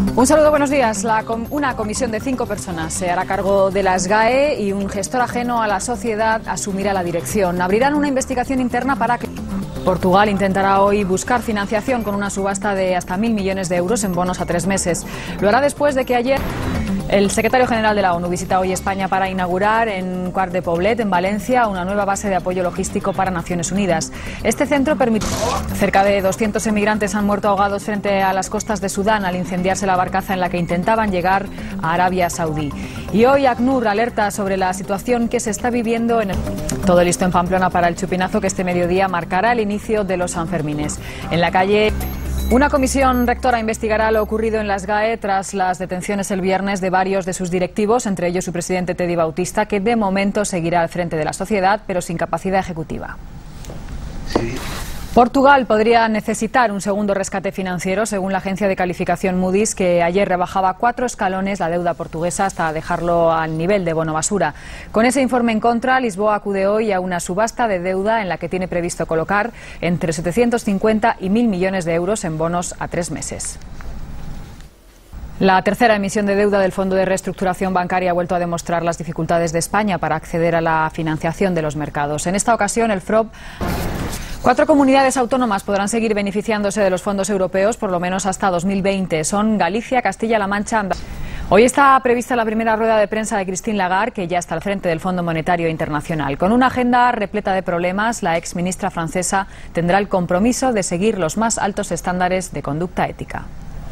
Un saludo, buenos días. Una comisión de 5 personas se hará cargo de la SGAE y un gestor ajeno a la sociedad asumirá la dirección. Abrirán una investigación interna para que... Portugal intentará hoy buscar financiación con una subasta de hasta 1.000 millones de euros en bonos a 3 meses. Lo hará después de que ayer el secretario general de la ONU visita hoy España para inaugurar en Quart de Poblet, en Valencia, una nueva base de apoyo logístico para Naciones Unidas. Este centro permite... Cerca de 200 emigrantes han muerto ahogados frente a las costas de Sudán al incendiarse la barcaza en la que intentaban llegar a Arabia Saudí. Y hoy ACNUR alerta sobre la situación que se está viviendo en el... Todo listo en Pamplona para el chupinazo que este mediodía marcará el inicio de los Sanfermines. En la calle... Una comisión rectora investigará lo ocurrido en la SGAE tras las detenciones el viernes de varios de sus directivos, entre ellos su presidente Teddy Bautista, que de momento seguirá al frente de la sociedad, pero sin capacidad ejecutiva. Sí. Portugal podría necesitar un segundo rescate financiero, según la agencia de calificación Moody's, que ayer rebajaba 4 escalones la deuda portuguesa hasta dejarlo al nivel de bono basura. Con ese informe en contra, Lisboa acude hoy a una subasta de deuda en la que tiene previsto colocar entre 750 y 1.000 millones de euros en bonos a 3 meses. La tercera emisión de deuda del Fondo de Reestructuración Bancaria ha vuelto a demostrar las dificultades de España para acceder a la financiación de los mercados. En esta ocasión, el FROB... 4 comunidades autónomas podrán seguir beneficiándose de los fondos europeos por lo menos hasta 2020. Son Galicia, Castilla-La Mancha... Hoy está prevista la primera rueda de prensa de Christine Lagarde, que ya está al frente del Fondo Monetario Internacional. Con una agenda repleta de problemas, la exministra francesa tendrá el compromiso de seguir los más altos estándares de conducta ética.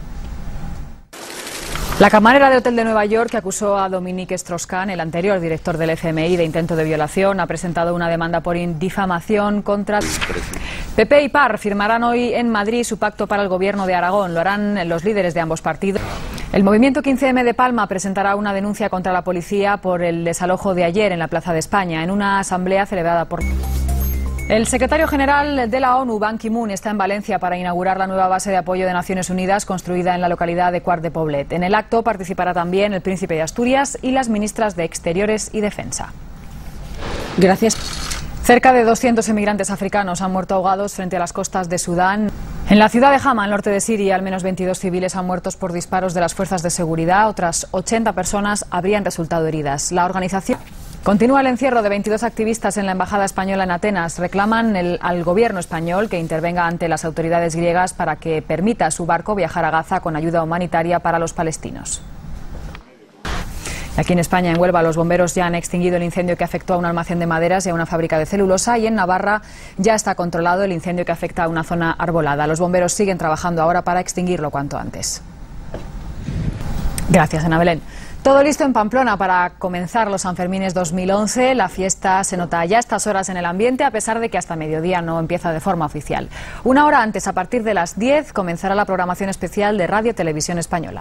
La camarera de hotel de Nueva York, que acusó a Dominique Strauss-Kahn, el anterior director del FMI, de intento de violación, ha presentado una demanda por difamación contra... PP y PAR firmarán hoy en Madrid su pacto para el gobierno de Aragón. Lo harán los líderes de ambos partidos. El movimiento 15M de Palma presentará una denuncia contra la policía por el desalojo de ayer en la Plaza de España, en una asamblea celebrada por... El secretario general de la ONU, Ban Ki-moon, está en Valencia para inaugurar la nueva base de apoyo de Naciones Unidas construida en la localidad de Quart de Poblet. En el acto participará también el príncipe de Asturias y las ministras de Exteriores y Defensa. Gracias. Cerca de 200 emigrantes africanos han muerto ahogados frente a las costas de Sudán. En la ciudad de Hama, al norte de Siria, al menos 22 civiles han muerto por disparos de las fuerzas de seguridad. Otras 80 personas habrían resultado heridas. La organización... Continúa el encierro de 22 activistas en la embajada española en Atenas. Reclaman al gobierno español que intervenga ante las autoridades griegas para que permita a su barco viajar a Gaza con ayuda humanitaria para los palestinos. Aquí en España, en Huelva, los bomberos ya han extinguido el incendio que afectó a un almacén de maderas y a una fábrica de celulosa, y en Navarra ya está controlado el incendio que afecta a una zona arbolada. Los bomberos siguen trabajando ahora para extinguirlo cuanto antes. Gracias, Ana Belén. Todo listo en Pamplona para comenzar los Sanfermines 2011. La fiesta se nota ya a estas horas en el ambiente, a pesar de que hasta mediodía no empieza de forma oficial. Una hora antes, a partir de las 10, comenzará la programación especial de Radio Televisión Española.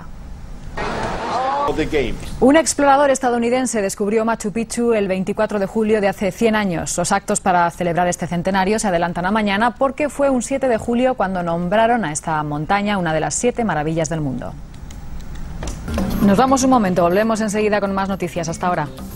Un explorador estadounidense descubrió Machu Picchu el 24 de julio de hace 100 años. Los actos para celebrar este centenario se adelantan a mañana porque fue un 7 de julio cuando nombraron a esta montaña una de las 7 maravillas del mundo. Nos vamos un momento, volvemos enseguida con más noticias. Hasta ahora.